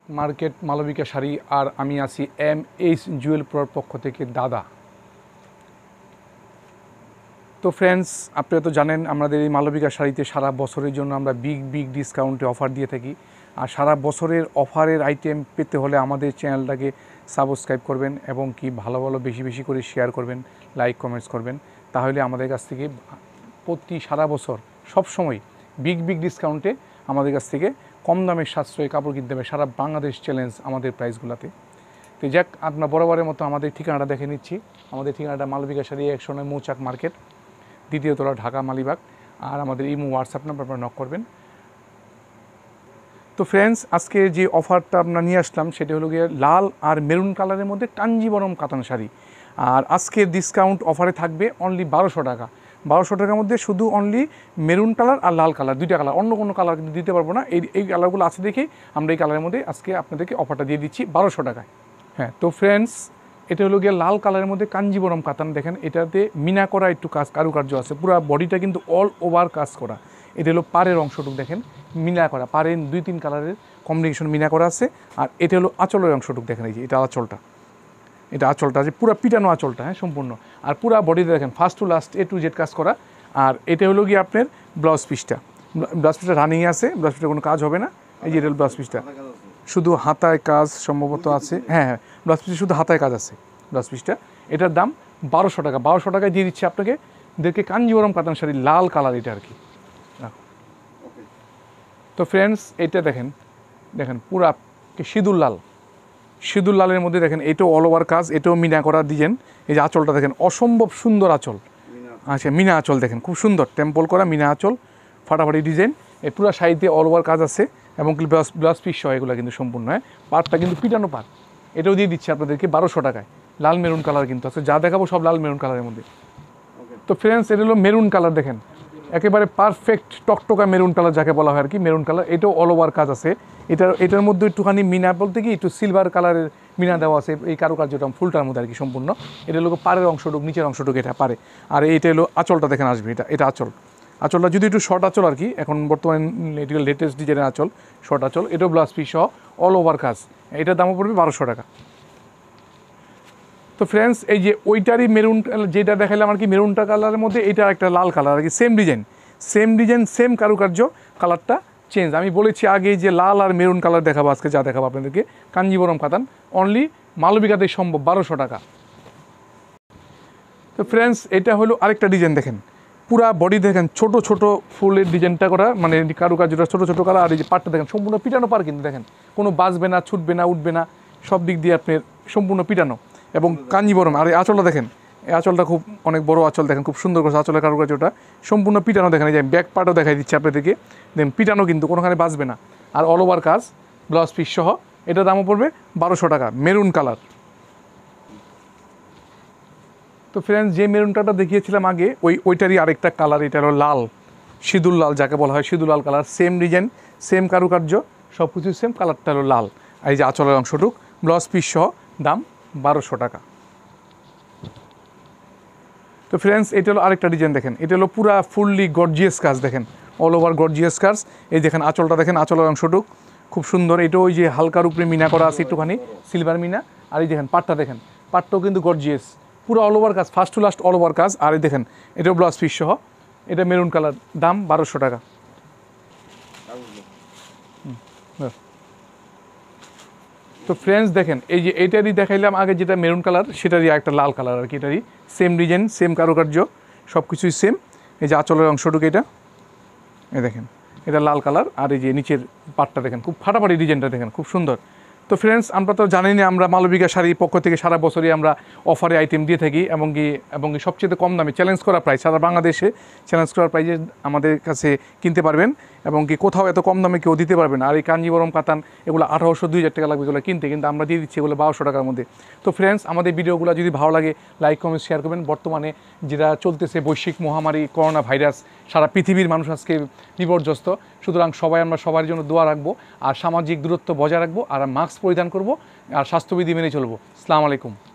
Market Malavika sari আর আমি আছি MH Jewel প্রোর পক্ষ থেকে দাদা। তো ফ্রেন্ডস, আপনারা তো জানেন আমাদের এই মালবিকা শাড়িতে সারা বছরের জন্য আমরা বিগ ডিসকাউন্টে অফার দিয়ে থাকি। আর সারা বছরের অফারের আইটেম পেতে হলে আমাদের চ্যানেলটাকে সাবস্ক্রাইব করবেন এবং কি ভালো বেশি করে শেয়ার করবেন, লাইক কমেন্টস করবেন। তাহলে আমাদের কাছ থেকে প্রতি সারা বছর সবসময় বিগ ডিসকাউন্টে আমাদের কাছ থেকে কম দামের সাশ্রয়ী কাপড় কিনতে হবে। সারা বাংলাদেশ চ্যালেঞ্জ আমাদের প্রাইসগুলোতে। তো যাক, আপনার বরাবরের মতো আমাদের ঠিকানাটা দেখে নিচ্ছি। আমাদের ঠিকানাটা মালবিকা শাড়ি 109 মৌচাক মার্কেট, দ্বিতীয় তলা, ঢাকা মালিবাগ। আর আমাদের ইমো হোয়াটসঅ্যাপ নাম্বার আপনারা নক করবেন। তো ফ্রেন্ডস, আজকে যে অফারটা আমরা নিয়ে আসলাম সেটা হলো গিয়ে লাল আর মেরুন কালারের মধ্যে কাঞ্জিবরম কাতান শাড়ি। আর আজকের ডিসকাউন্ট অফারে থাকবে অনলি 1200 টাকা। 1200 টাকার মধ্যে শুধু অনলি মেরুন কালার আর লাল কালার, দুইটা কালার, অন্য কোনো কালার কিন্তু দিতে পারবো না। এই কালারগুলো আছে দেখেই আমরা এই কালারের মধ্যে আজকে আপনাদেরকে অফারটা দিয়ে দিচ্ছি 1200 টাকায়। হ্যাঁ, তো ফ্রেন্ডস, এটা হলো গিয়ে লাল কালারের মধ্যে কাঞ্জিবরম কাতান। দেখেন, এটাতে মিনা করা একটু কারুকার্য আছে, পুরো বডিটা কিন্তু অল ওভার কাজ করা। এটা হলো পাড়ের অংশটুকু, দেখেন মিনা করা, পাড়ের 2-3 কালারের কম্বিনেশন মিনা করা আছে। আর এটা হলো আঁচলের অংশটুকু, দেখেন এই যে এটা আঁচলটা আছে, পুরো পিটানো আঁচলটা, হ্যাঁ সম্পূর্ণ। আর পুরো বডিতে দেখেন first to last A to Z কাজ করা। আর এটা হলো গিয়ে আপনার ব্লাউজ পিসটা রানিংয়ে আছে, ব্লাউজ পিসটা কোনো কাজ হবে না। এই যে এটা ব্লাউজ পিসটা শুধু হাতায় কাজ সম্ভবত আছে, হ্যাঁ ব্লাউজ পিসে শুধু হাতায় কাজ আছে ব্লাউজ পিসটা। এটার দাম 1200 টাকা। 1200 টাকায় দিয়ে দিচ্ছি আপনাকে দেখে কাঞ্জিবরম কাতান শাড়ি, লাল কালার এটা আর কি। তো ফ্রেন্ডস, এটা দেখেন পুরা সিঁদুর লালের মধ্যে দেখেন, এটাও অল ওভার কাজ, এটাও মিনা করা ডিজাইন। এই যে আঁচলটা দেখেন, অসম্ভব সুন্দর আঁচল। আচ্ছা, মিনা আঁচল দেখেন, খুব সুন্দর টেম্পল করা মিনা আঁচল, ফাটাফাটি ডিজাইন। এই পুরো শাড়িতে অল ওভার কাজ আছে এবং ব্লাউজ পিস সহ এগুলো কিন্তু সম্পূর্ণ। হ্যাঁ, পাটটা কিন্তু পিটানো পাট। এটাও দিয়ে দিচ্ছি আপনাদেরকে 1200 টাকায়। লাল মেরুন কালার কিন্তু আছে, যা দেখাবো সব লাল মেরুন কালারের মধ্যে। তো ফ্রেন্ডস, এটা হলো মেরুন কালার, দেখেন একেবারে পারফেক্ট টকটকা মেরুন কালার যাকে বলা হয় আর কি, মেরুন কালার। এটাও অল ওভার কাজ আছে। এটার মধ্যে একটুখানি মিনা বলতে কি একটু সিলভার কালারের মিনা দেওয়া আছে এই কারুকার্যটা ফুলটার মধ্যে আর কি সম্পূর্ণ। এটা হলো পাড়ের অংশটুকু, নিচের অংশটুকু এটা পারে। আর এইটা হলো আঁচলটা দেখেন আসবে, এটা আঁচলটা যদি একটু শর্ট আঁচল আর কি, এখন বর্তমানে এটা লেটেস্ট ডিজাইনের আঁচল, শর্ট আঁচল। এটাও ব্লাউজ পিস সহ অল ওভার কাজ। এটার দামও পড়বে 1200 টাকা। তো ফ্রেন্ডস, এই যে ওইটারই মেরুন যেটা দেখালাম আর কি, মেরুনটা কালারের মধ্যে এটা একটা লাল কালার আর কি, সেম ডিজাইন সেম কারুকার্য, কালারটা চেঞ্জ। আমি বলেছি আগে যে লাল আর মেরুন কালার দেখাবো আজকে, যা দেখাবো আপনাদেরকে কাঞ্জিবরম কাতান, অনলি মালবিকাতে সম্ভব 1200 টাকা। তো ফ্রেন্ডস, এটা হলো আরেকটা ডিজাইন, দেখেন পুরা বডি দেখেন ছোট ফুলের ডিজাইনটা করা, মানে কারুকার্যটা ছোট কালার। আর এই যে পাটটা দেখেন সম্পূর্ণ পিটানো পার কিন্তু, দেখেন কোনো বাজবে না, ছুটবে না, উঠবে না, সব দিক দিয়ে আপনার সম্পূর্ণ পিটানো এবং কাঞ্জিবরম। আর এই আঁচলটা দেখেন, এই আঁচলটা খুব অনেক বড় আঁচল, দেখেন খুব সুন্দর করে আঁচলের কারুকার্যটা সম্পূর্ণ পিটানো। দেখেন এই যে ব্যাক পার্টও দেখাই দিচ্ছে আপনাদেরকে, দেখেন পিটানো কিন্তু কোনোখানে বাজবে না। আর অল ওভার কাজ, ব্লাউজ পিস সহ। এটার দামও পড়বে 1200 টাকা, মেরুন কালার। তো ফ্রেন্ডস, যে মেরুনটা দেখিয়েছিলাম আগে ওইটারই আরেকটা কালার, এটা হলো লাল, সিঁদুর লাল যাকে বলা হয়, সিঁদুর লাল কালার, সেম ডিজাইন সেম কারুকার্য, সব কিছু সেম, কালারটা হলো লাল। আর এই যে আঁচলের অংশটুক, ব্লাউজ পিস সহ, দাম 1200 টাকা। তো ফ্রেন্ডস, এটা হলো আরেকটা ডিজাইন, দেখেন এটা হলো পুরা ফুললি গর্জিয়াস কাজ, দেখেন অল ওভার গর্জিয়াস কাজ। এই দেখেন আঁচলটা দেখেন, আঁচলের অংশটুক খুব সুন্দর। এটা ওই যে হালকার উপরে মিনা করা আছে একটুখানি, সিলভার মিনা। আর এই দেখেন পাটটা, দেখেন পাটটাও কিন্তু গর্জিয়াস, পুরো অল ওভার কাজ, first to last all over কাজ। আর এই দেখেন এটাও ব্লাউজ পিস সহ, এটা মেরুন কালার, দাম 1200 টাকা। তো ফ্রেন্ডস, দেখেন এই যে এটারই দেখাইলাম আগে যেটা মেরুন কালার, সেটারই একটা লাল কালার আর কি, এটারই সেম ডিজাইন সেম কারুকার্য, সব কিছুই সেম। এই যে আঁচলের অংশটুকু এটা, এই দেখেন এটা লাল কালার। আর এই যে নিচের পাটটা দেখেন, খুব ফাটাফাটি ডিজাইনটা দেখেন, খুব সুন্দর। তো ফ্রেন্ডস, আমরা তো জানি না, আমরা মালবিকা শাড়ির পক্ষ থেকে সারা বছরই আমরা অফারে আইটেম দিয়ে থাকি এবং কি সবচেয়ে কম দামে চ্যালেঞ্জ করা প্রাইস, সারা বাংলাদেশে চ্যালেঞ্জ করার প্রাইজে আমাদের কাছে কিনতে পারবেন এবং কি কোথাও এত কম দামে কেউ দিতে পারবে না। আর এই কাঞ্জিবরম কাতান এগুলো 1800-2000 টাকা লাগবে এগুলো কিনতে, কিন্তু আমরা দিয়ে দিচ্ছি এগুলো 1200 টাকার মধ্যে। তো ফ্রেন্ডস, আমাদের ভিডিওগুলো যদি ভালো লাগে লাইক কমেন্ট শেয়ার করবেন। বর্তমানে যেটা চলতেছে বৈশ্বিক মহামারী করোনা ভাইরাস, সারা পৃথিবীর মানুষ আজকে বিপর্যস্ত, সুতরাং আমরা সবার জন্য দোয়া রাখবো আর সামাজিক দূরত্ব বজায় রাখবো আর মাস্ক পরিধান করব আর স্বাস্থ্যবিধি মেনে চলবো। আসসালামু আলাইকুম।